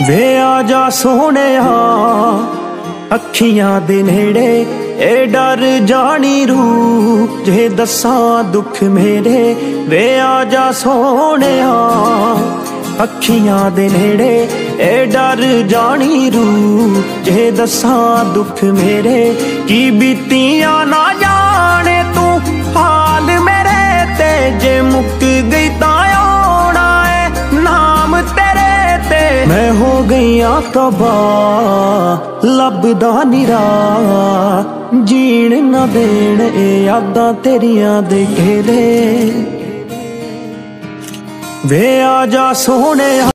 वे आजा सोहणिया अखियां दे नेड़े ए डर जानी रू जे दसा दुख मेरे। वे आजा सोहणिया अखियां दे नेड़े ए डर जानी रू जे दसा दुख मेरे। की बीतियां ना जाने तू हाल मेरे ते जे मुक गई तां आउणा है नाम तेरे ते। मैं हो गई तबाह लभदा निरा जीण ना देण ए यादां तेरियां दे घेरे। वे आजा सोहणिया